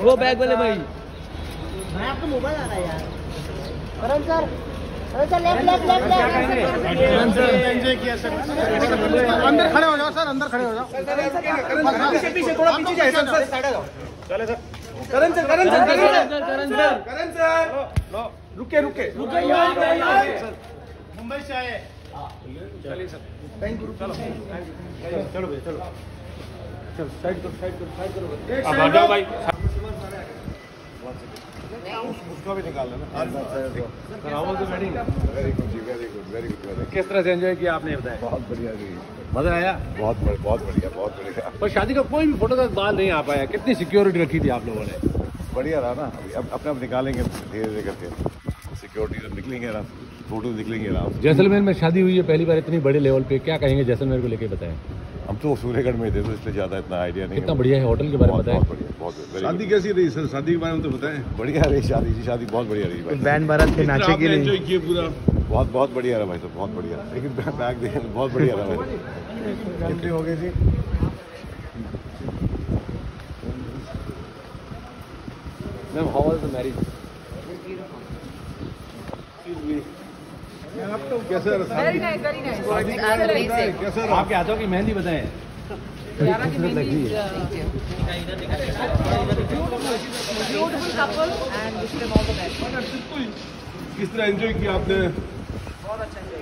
वो बैग वाले भाई। मैं आपको मोबाइल आ रहा है यार। करण सर लेफ्ट एंजॉय किया सर। अंदर खड़े हो जाओ सर, अंदर खड़े हो जाओ। पीछे थोड़ा पीछे जाइए सर, साइड आ जाओ। चले सर। करण सर रुके मुंबई से आए। चलिए सर, थैंक यू। चलो भैया, चलो साइड करो। अब आ जाओ भाई। उसका भी निकाल लेना। Very good. किस तरह से एंजॉय किया आपने बताया? बहुत बढ़िया जी, मजा आया। बहुत बढ़िया। पर शादी का कोई भी फोटोग्राफ बाहर नहीं आ पाया, कितनी सिक्योरिटी रखी थी आप लोगों ने? बढ़िया रहा ना। अब अपने आप निकालेंगे धीरे करके, सिक्योरिटी से निकलेंगे आराम, फोटो निकलेंगे आराम। जैसलमेर में शादी हुई है पहली बार इतनी बड़े लेवल पे, क्या कहेंगे जैसलमेर को लेके बताएं? हम तो सूर्यगढ़ में थे तो इसलिए ज्यादा इतना आइडिया नहीं। कितना बढ़िया है होटल के बारे में बताएं। बहुत शादी कैसी रही सर? शादी के बारे में तो बताएं। बढ़िया रही शादी बहुत बढ़िया रही भाई। बैंड बारात के नाचे के लिए एंजॉय किए पूरा। बहुत बढ़िया रहा भाई, तो बहुत बढ़िया। लेकिन बैग देखे बहुत बढ़िया रहा भाई। कितनी हो गई थी? Ma'am how was the marriage? कैसे? Very nice. कैसे आपके हाथों की मेहंदी बताएं? Beautiful couple and wish them all the best. किस तरह एंजॉय किया आपने? बहुत अच्छा